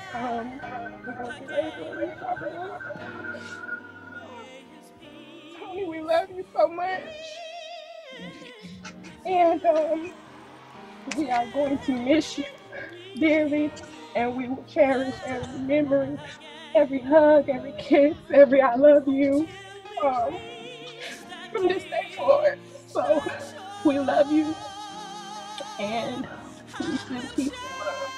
We're going to be ready to leave Papa. Tony, we love you so much. And we are going to miss you dearly, and we will cherish every memory, every hug, every kiss, every I love you from this day forward. So we love you, and peace and peace and love.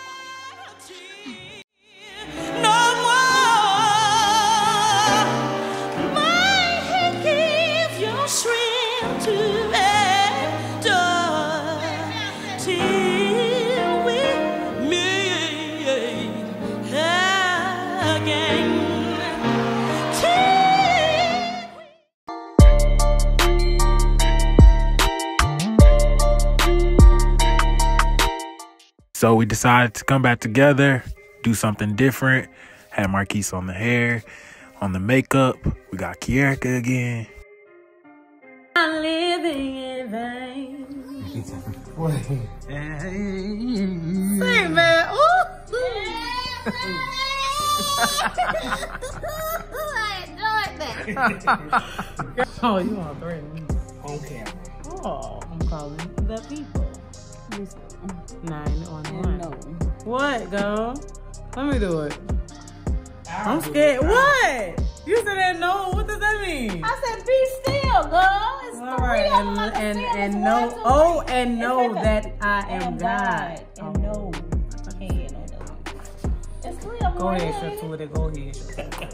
So we decided to come back together, do something different. Had Marquis on the hair, on the makeup. We got Keierica again. I'm living in vain. Wait. Say, man. Ooh. I enjoyed that. Oh, you want to threaten me? On camera. Oh, I'm calling the people. 911. No. What, girl? Let me do it. I'm scared. What? You said that no. What does that mean? I said be still, girl. It's all right. And know. Oh, and know that I am God. And no. Okay, no. It's clear. Go ahead, Shatuda. Go ahead, Shatuda.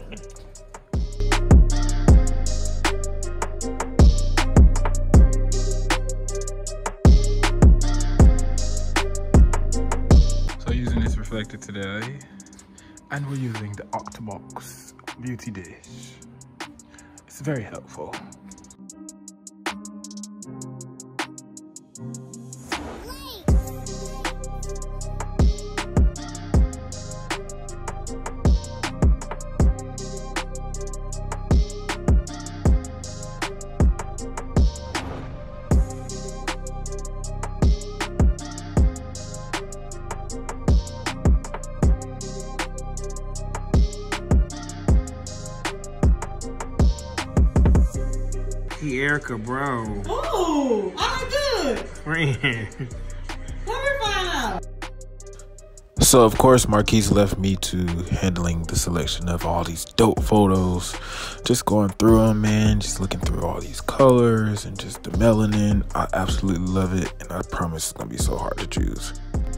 Reflector today, and we're using the Octobox Beauty Dish. It's very helpful. Keierica, bro. Oh, I'm good. Friend. Let me find out. So of course Marquis left me to handling the selection of all these dope photos, just going through them, man, just looking through all these colors and just the melanin. I absolutely love it, and I promise it's gonna be so hard to choose.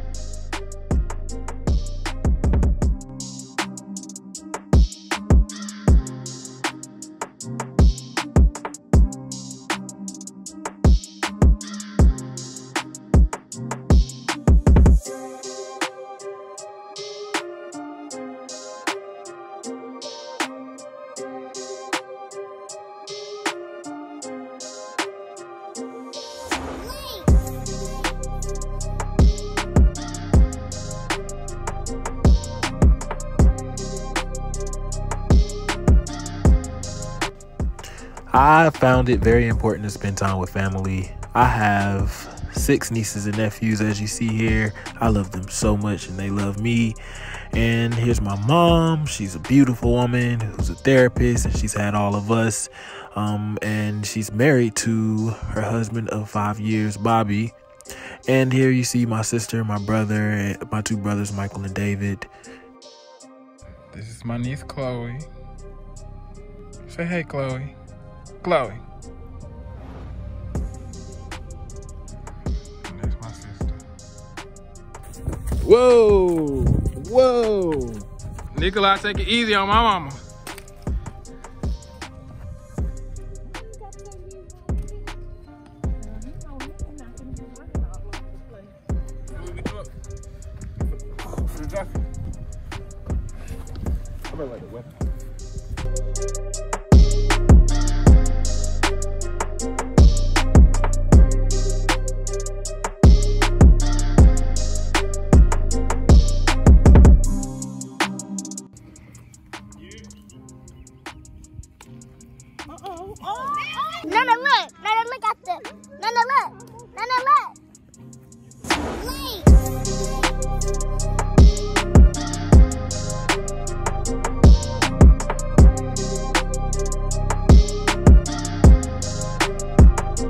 I found it very important to spend time with family. I have 6 nieces and nephews, as you see here. I love them so much, and they love me. And here's my mom. She's a beautiful woman who's a therapist, and she's had all of us. And she's married to her husband of 5 years, Bobby. And here you see my sister, my brother, my 2 brothers, Michael and David. This is my niece, Chloe. Say hey, Chloe. Chloe. And there's my sister. Whoa! Whoa! Nikolai, take it easy on my mama. I better like the weapon. Nana, look. Nana, look at the. Nana, look. Nana, look.